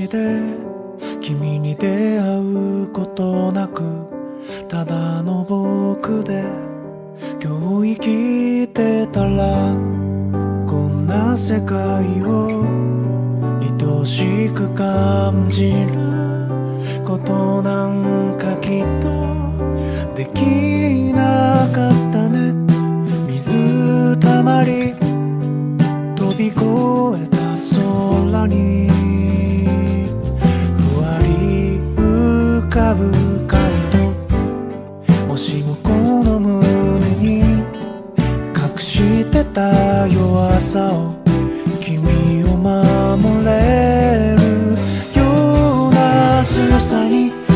で君に出会うことなく、ただの僕で今日生きてたら、こんな世界を愛しく感じることなんかきっとできなかったね。水たまり飛び越えた空にふわり浮かぶ海と、もしもこの胸に隠してた弱さを君を守れるような強さに